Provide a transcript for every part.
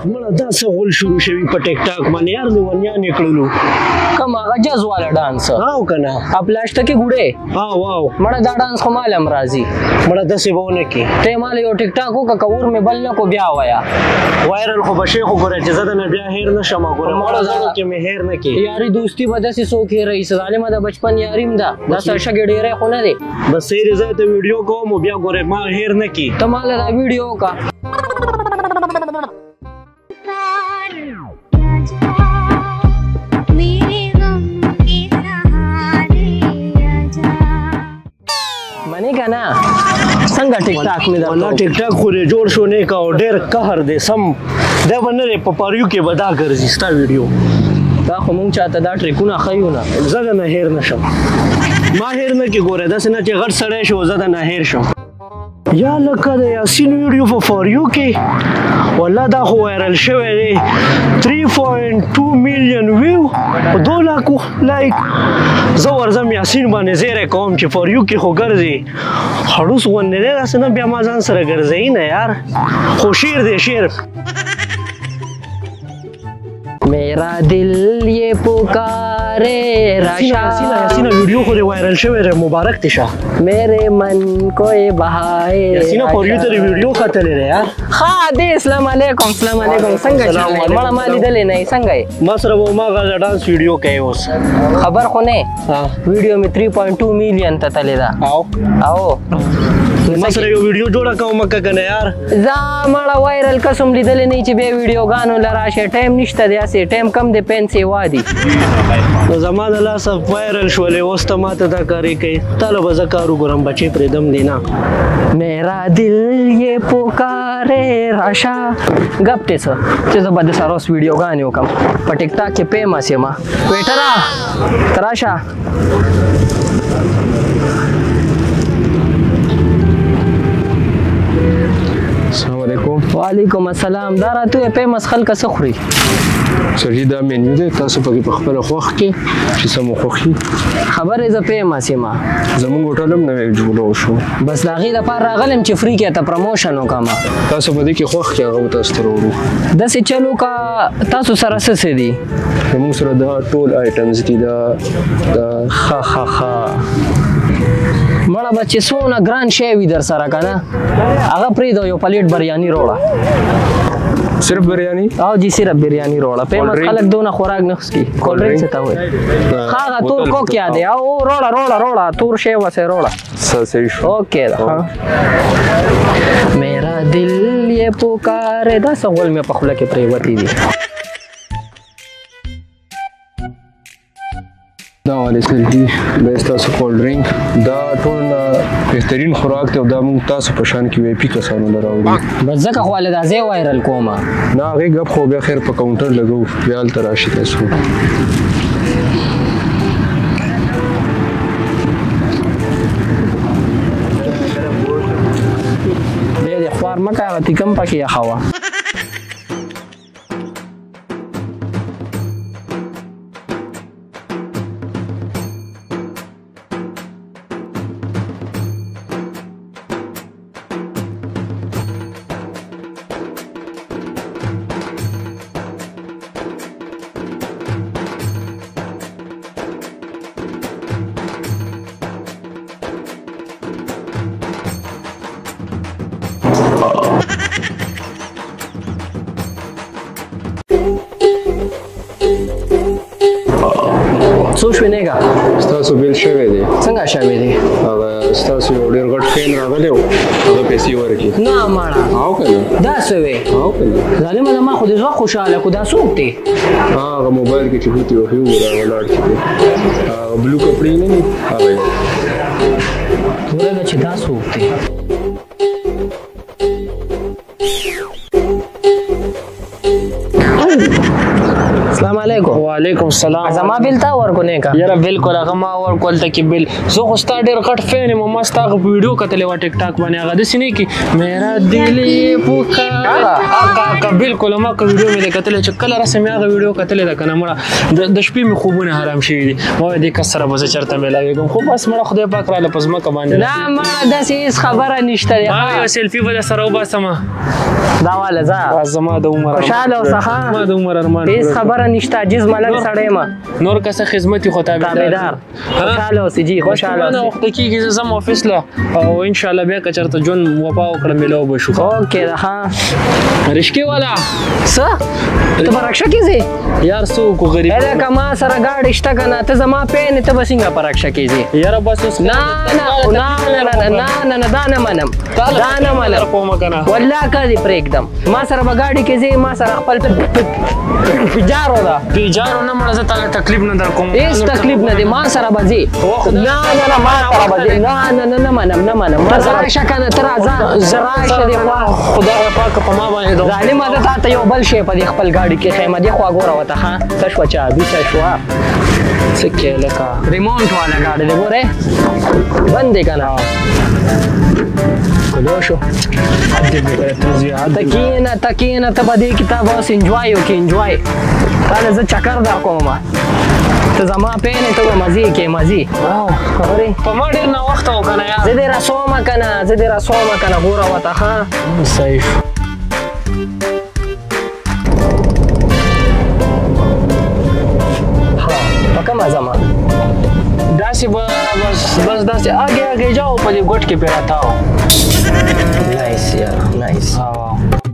مړه دا څه غول شروع شوي په ټیک ټاک باندې یار لیونیان یې کړلو کوم هغه جاز والا ډانس او که نه پلاسټه کې ګوډې واو مړه دا ډانس خو مال هم راځي مړه داسې به ونه کړي ته مال یو ټیک ټاک وکړه که ور مې بل نه کو بیا وایه وایرل خو به شي خو ګوره چې زه د نه بیا هیر نه شم ګوره مړه ځانو کې مې هیر نه کړي یاري دوستي به داسې څوک هېروي ظالمه د بچپن یاریم ده دا سرشګې ډېری خو نه دی بس سیرې ځای ته ویډیو کوم بیا ګوره ما هیر نه کړي ته ماله دا ویډیو وکړه منې که نه څنګه ټیک ټاک مې والله ټیک ټاک خو دې جوړ شو نه کا او ډېر قهر دی سم دا به نه دی په پاریو کې به دا ګرځي ستا ویډیو دا خو مونږ چاته دا ټریکونه ښیو نه زه د نه هیر نه شم ما هیر نه کې ګوره داسې نه چې غټ سړی شو زه د نه هیر شم یا لکه د یاسین ویډیو په فاریو کې والله دا خو وایرل شوی دی 3.2 میلیون ویو 2 لاکو لایک زه ورځم یاسین باندې زیری کوم چې فاریو کې خو ګرځي خړوس غوندې دی داسې نه بیا ما ځان سره ګرځوي نه یار خو شعر دی شعر میرا دل یہ پکارے راشا یاسینا ویڈیو خو دې وایرل شوی دی مبارک دی شه میرے من کو بہائے یاسینا فاریو ته ویډیو کتلې دی یار ها دې السلام علیکم السلام علیکم څنګه چې مړه ما لیدلې نه څنګه یې ما سره به هماغه ډانس ویډیو کوي اوس خبر خو نه ویډیو مې 3.2 میلیون ته تللی ده او ما سره یو ویډیو جوړه کوم که کنه یار زه مړه وایرل قسم لیدلې نه چې بیا ویډیوګانو له راشه ټایم نشته دی هسې ټایم کم دی پیسې وادي نو زما د لاسه وایرل شولې اوس ته ماته دا کاری کوي تاله به زه کار وګورم بچې پرېږدم دی نه میرا دل یہ پکارے راشا ګپ دی څه چې زه به د سره اوس ویډیوګانې وکړم په ټیک ټاک کې فیمس یم ویټره ته راشه السلام علیکم وعلیکم السلام دا راته فیمس خلک څه خوري سړي دا مینیو دی تاسو پکې په خپله خوښ کې چې څه مو خوښي خبرې زه فیمس یم زموږ هوټل هم نوی جوړ شو بس د هغې دپاره راغلم چې فری کې ته پروموشن وکړم تاسو په دې کې خوښ کې هغه به تاسو ته راوړو داسې چل وکړه تاسو سره څه څه دي زموږ سره دا ټول آیټمز دي دا ښه ښه ښه مړه به چې څونه ګران شی وي در سره که نه هغه پرېږده یو پلیټ بریاني روړه صرف بریانی او جی صرف بریانی روړه فیمس خلک دونه خوراک نه خسکي کولډ ډرینک څه ته وایي هغه تور کوک یاد دی او روړه روړه روړه تور شی وسې روړه صحیح شو اوکې ده میرا دل یې پکارې دا څه غول مې په خوله کې پرېوتي دي دا والے سلفي دا ستاسو کولډ ډرینک دا ټول بهترین خوراک دی او دا موږ تاسو په شان کې وی پی کسانو له راوړو بس ځکه خو والې دا ځای وایرل کومه نه هغې ګپ خو بیا خیر په کاونټر لګو بیا هلته راشي تاسو دې خوار مه کوه تیکم پکې یخه وه څو شوې نیګه ستاسو بیل شوی دی څنګه شوی دی هغه ستاسو یو ډېر غټ فین راغلی و هغه پیسې ورکړي نه ماړه او که نه دا څه وې او که نه ظالمه زما خو دې زړه خوشحاله کړو دا څوک دی هغه موبایل کې چې هوتي وهي وګوره ولاړ چې دی بلو کپړې نه دي هغه ورته چې دا څوک دی السلام علیکم وعلیکم السلام زما بیل تا ورکو نه کا یاره بالکل هغه ما ورکول ته کې بل زه خو ستا ډېر غټ فین یم ما ستا هغه ویډیو کتلی وه ټیک ټاک باندې هغه داسې نه کې میرا دل یې پکار بالکل ما که ویډیو مې دی کتلی چې کله راسه مې هغه ویډیو کتلی ده که نه مړه د شپې مې خوبونه حرام شوي دي ما وایي دې کس سره به زه چېرته میلاوېږم خو بس مړه خدای پاک راله په ځمکه باندې نه ما داسې هېڅ خبره نشته دی ما یو سیلفي به در سره وباسمه دا واله ځه زما د عمر خوشحاله اوسه ښه زما د عمر ارمان هېڅ خبره نشته عجیز ملک سړی یم نور کسه خدمت خو تابعدار خوشحاله اوسې جي خوشحاله اوسې وخت کېږي زه ځم افس له او انشاءالله بیا که چېرته ژوند وفا وکړه میلاو به شو اوکې ده ښه رشکې والا څه ته به رکشه کې ځې یار څه وکړو غریب لکه ما سره گاډي شته که نه ته زما پین ته به څنګه په رکشه کې ځې یاره بس اوس نه دا نه منم دا نه منم کومه که نه والله کدې پرېږدم ما سره به گاډي کې ځې ما سره خپل پیجارو ده پیجارو نه مړه زه تاله تکلیف نه در کوم هېڅ تکلیف نه دی ما سره به ځې نه ما سره به ځې نه منم ما سره راشه که نه ته راځه زه راشه دې خوا خدای پاک په ما باندې ظالمه زه تا ته یو بل شی په دې خپل گاډي کې ښیم دې خوا ګوره ورته ښه څه شوه چابي څه شوه څه کې لکه ریمونټ والا گاډي دی ګورې بند دی که نه کلو شو ته کښېنه ته به دې کتاب اوس انجوای وکړې انجوای تاله زه چکر در کومه ته زما پینې ته به مزې کې مزې خبرې په ما ډېر ناوخته و که نه یار زه دې رسومه که نه ګوره ورته ښه صحیح په کومه ځمه داسې به بس داسې آگے جاؤ په دې ګوټ کې پې راتاو نایس یار نایس हाँ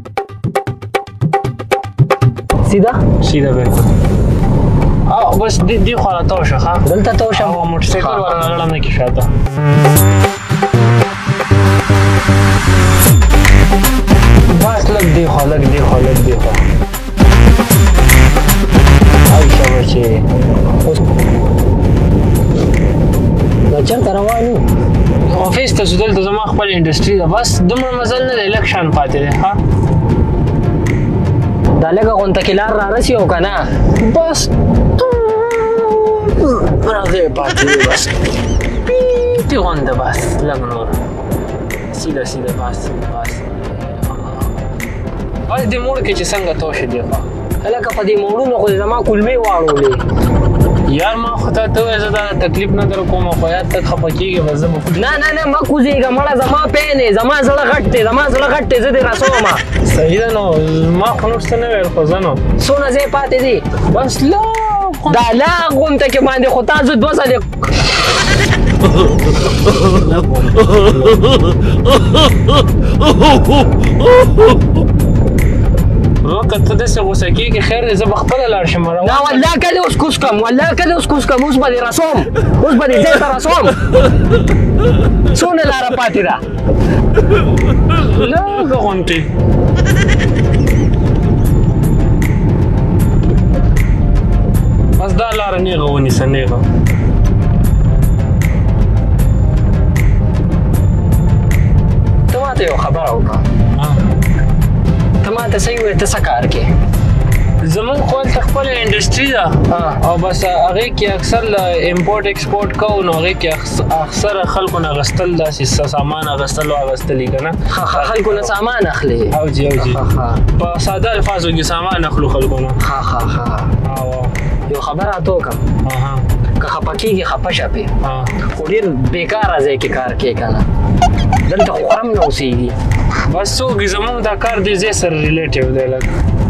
सीधा सीधा बिल्कुल बस दी خوا راتاو شه ښه دلته تو شه موټرسایکل ورغړم نه کې شاته بس لږ دی خوا عایشه بچې دا چېرته روان یو افس ته چې دلته زما خپل انډسټري ده بس دومره مزل نه دی لږ شان پاتې دی ښه دا لږه غونته کې لار رارسي او که نه بس راځئ پاتې دی بس پیټي غونده بس لږ نور سیده بس بس دې موړ کې چې څنګه توشې دی خوا لکه په دې موړونو خو زما کلمې واړولې یار ما خو ته وایې زه دا تکلیف نه در کوم خو یاد تک خفه کېږې به زه به نه مه کوزېږه مړه زما پین زما زړه غټ دی زه دې رسومه صحیح ده نو ما خو نور څه نه ویل خو زه نو څونه ځای پاتې دی بس دا لا غونته کې باندې خو تا زه 2 ځلې که ته داسې غوسه کېږې خیر دی زه به خپله لاړ شم نه والله کله اوس کوز کم اوس به دې رسوم اوس به دې ځای ته رسوم څونه لاره پاتې ده لږه غونټې بس دا لاره نیغه ونیسه نیغه ته ماته یو خبره وکړه ته ماته صحیح وایې ته څه کار کې زمونږ خو هلته خپله انډسټري ده او بس هغې کې اکثر امپورټ ایکسپورټ کوو نو هغې کې اکثره خلکو نه اغوستل داسې سامان اغوستل او اغوستلي که نه خلکو نه سامان اخلي او جي په ساده الفاظو کې سامان اخلو خلکو نه یو خبره راته وکړم که خفه کېږي خفه شه پې خو ډېر بېکاره ځای کې کار کوې که نه دلته خورم نه اوسېږي بس څوک زمونږ دا کار دې ځای سره ریلیټیو دی لږ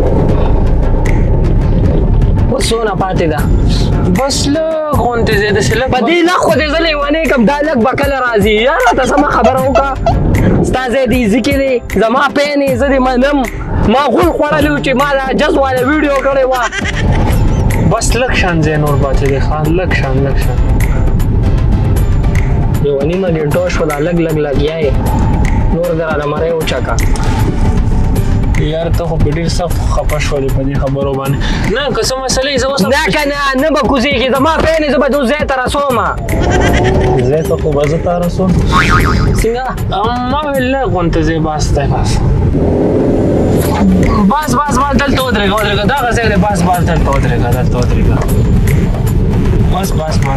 اوس څونه پاتې ده بس لږ غونډې ځای داسې لږ په دې لږ خو دې زه لیونی کړم دا لږ به کله راځي یار راته سمه خبره وکړه ستا ځای دې ایزي کې دی زما پینې زه دې منم ما غول خوړلی و چې ما دا جز والا ویډیو کړې وه بس لږ شان ځای نور پاتې دی ښه لږ شان یوه نیمه ګنټو شوله لږ لګیا یې نور دې رانه مری وچکه یار ته خو په ډېر سخت خفه شولې په دې خبرو باندې نه که څه مسلې زه اوس دا که نه به کوزېږي زما پېنې زه به د ځای ته رسومه ځای ته خو به زه ته رسوم څنګه ما ویل لږ غونته ځای بس دی بس دلته ودرېږه دغه ځای دی بس دلته ودرېږه بس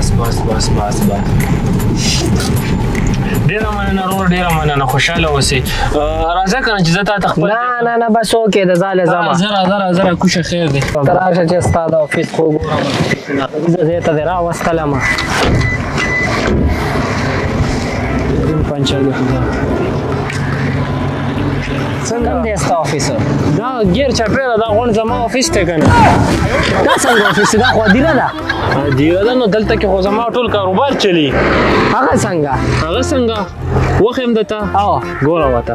ډېره مننه رور ډېره مننه خوشحاله اوسې راځه که نه چې زه تا ته خپل نه بس اوکې د ځاله ځمه زره کوشه خیر دی ته راشه چې ستا د افیس خو وګورم زه ځای ته دې راوستلمه پنچر دی خدا کوم دی ستا افیس دا ګیر چاپېره دا غونډ زما افیس دی که نه دا څنګه افیس دا خو دیره ده دیره ده نو دلته کې خو زما ټول کاروبار چلی هغه څنګه وښیم درته ګوره ورته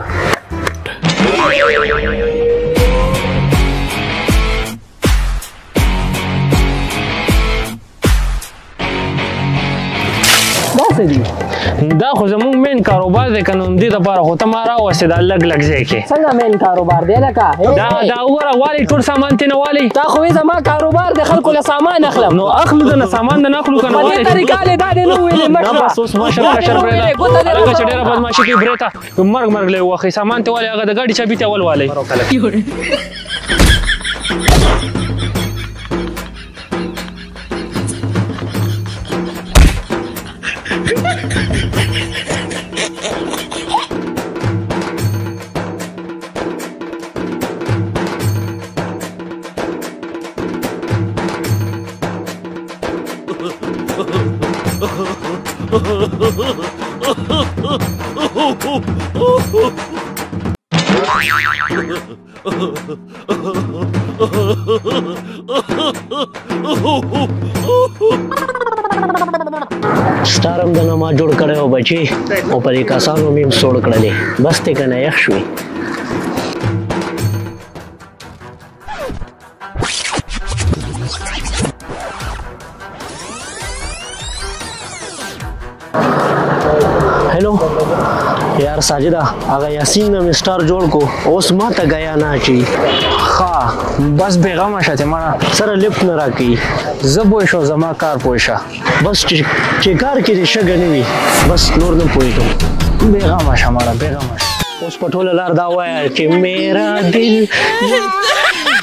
دا څه دي دا خو زموږ مین کاروبار دی که نو همدې دپاره خو ته ما راوستې دا لږ ځای کې څنګه مین کاروبار دی لکه دا وګوره والي ټول سامان تېنه والي دا خو زما کاروبار دی خلکو له سامان اخلم نو اخلو د نه سامان د نه اخلو که نه په دې طریقه دې دا دې نه ویلې مشره بس اوس ماشره هغه چې ډېره بدماشي کوي برې ته مرګ له وخی سامان ته والي هغه د ګاډي چابي ته ولوالئ ستارم د نما جوړ کړی و بچي او په دې کسانو مې هم سوړ کړلې بس دې که نه یخ شوې हेलो यार साजिदा هغه یاسین نه مستر جوړ کو اوس ما ته غیا نه چی ها بس بیغمه شته ما سره لیفت نه راکی زبوي شو زما کار پوښه بس چې کار کې شګه نه وي بس نور نه پوهیږم بیغمه شماره بیغمه اوس په ټوله لار دا وایه چې میرا دل